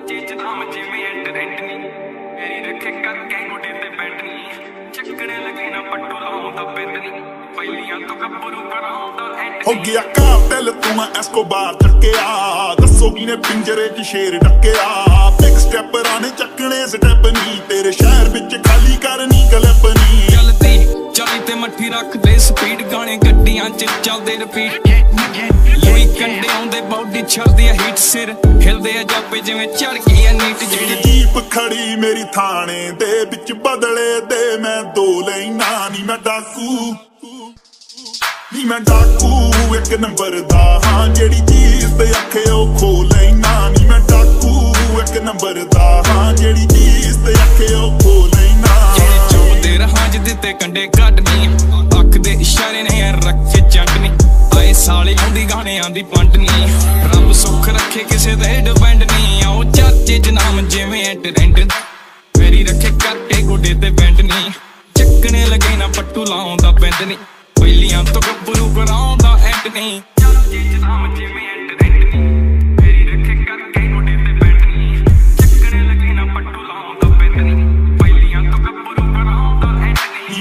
चीज नाम जिवें एंटरेंट नी मेरी रखे करके गोडे ते बैंड नी चक्कने लगे ना पट्टू लाऊंदा बिंद नी पहिलियां तो गब्बरू कराऊंदा एंड हो गया कातिल तू मैं एस्कोबार चक्किया दसो किने पिंजरे च शेर डक्किया बिग स्टेपरां ने चक्कने स्टेप नी तेरे शहर विच खाली करनी क्लिप नी चलती चली ते मट्ठी रख दे स्पीड गाने गड्डियां च चलदे रिपीट लुई कंडे आउंदे बॉडी छड़दी है हीट सिर हिलदे आ जापे जिवें चढ़ गई है नीट जेड़ी जीप खड़ी मेरी थाने दे विच बदले दे मैं दो लेना नी मैं डाकू एक नंबर दा हां जेड़ी चीज ते आखे ओ खो लेना नी मैं डाकू एक नंबर दा हां जेड़ी चीज ते आखे ओ खो लेना जेड़ी चोदे रहां ज दिते कंडे कटनी अख दे इशारे ने रखे चंटनी आए साले आंदी गाने आंदी पंटनी रब सुख रखे किसे दे डिपेंड नी आओ चाचे च नाम जिवें एंटरेंट मेरी रखे करके गोडे ते बैंड नी चक्कने लगे ना पट्टू लाऊंदा बिंद नी पहिलियां तो गब्बरू कराऊंदा एंड नी चीज नाम जिवें एंटरेंट नी मेरी रखे करके गोडे ते बैंड नी चक्कने लगे ना पट्टू लाऊंदा बिंद नी पहिलियां तो गब्बरू कराऊंदा एंड नी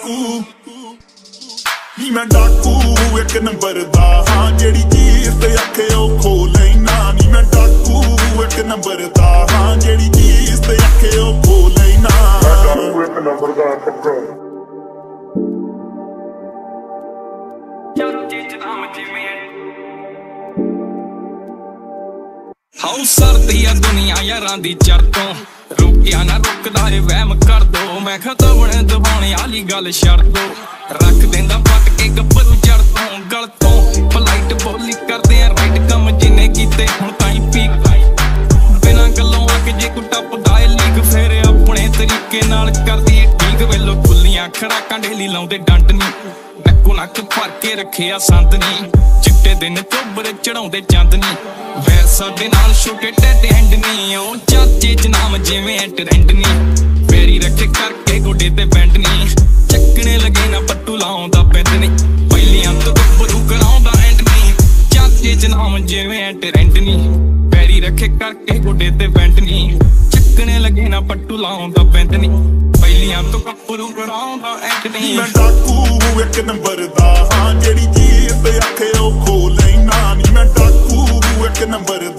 मैं डाकू एक नंबर दा हां जेड़ी चीज ते आखे ओ खो लेना नी मैं डाकू एक नंबर दा हां जेड़ी चीज ते आखे ओ खो लेना मैं डाकू एक नंबर दा पक्का हाउ सरदी आ दुनिया यारां दी चरतों रुकिया ना रुकदा ए वहम कर दो मैं खतवणे दबाने आली गल छड़ दो रख देंदा पट के गब्बरू जड़ तों गल तों पलाइट बोली करदे आ राइट कम जिने कीते हुण ताईं पीक बिना गल्लों आके जे कोई टपदा ए लीक फेर अपने तरीके नाल करदी ठीक वेलो खुल्लियां खड़ाकां ढेली लाउंदे डंड नी नक्को नक भर के रखिया संद नी चिट्टे दिन चोबर चढ़ाउंदे चंद नी वैर साडे नाल छोटे टेढ़े एंड नी ओ चाचे च नाम जिवें एंटरेंट नी फेरी रखे करके गोडे ते बैंड नी चक्कने लगे ना पट्टू लाऊंदा बिंद नी पहिलियां तो गब्बरू कराऊंदा एंड नी चाचे च नाम जिवें एंटरेंट नी फेरी रखे करके गोडे ते बैंड नी चक्कने लगे ना पट्टू लाऊंदा बिंद नी पहिलियां तो गब्बरू कराऊंदा एंड नी मैं डाकू एक नंबर दा हां जेड़ी चीज ते आखे ओ खो लेना नी मैं डाकू एक नंबर